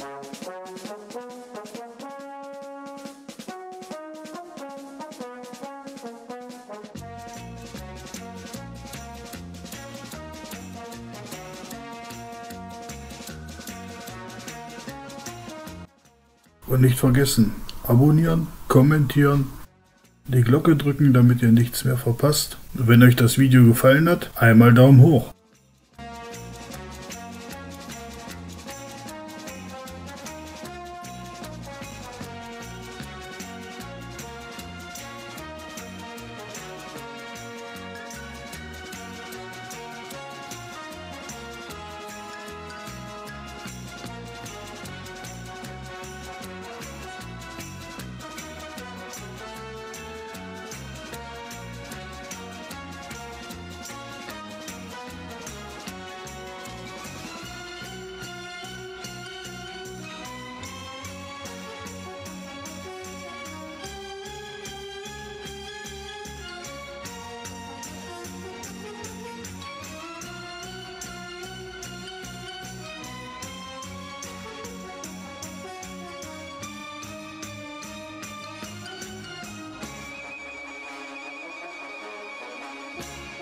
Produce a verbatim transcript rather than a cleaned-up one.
Und nicht vergessen, abonnieren, kommentieren, die Glocke drücken, damit ihr nichts mehr verpasst. Und wenn euch das Video gefallen hat, einmal Daumen hoch.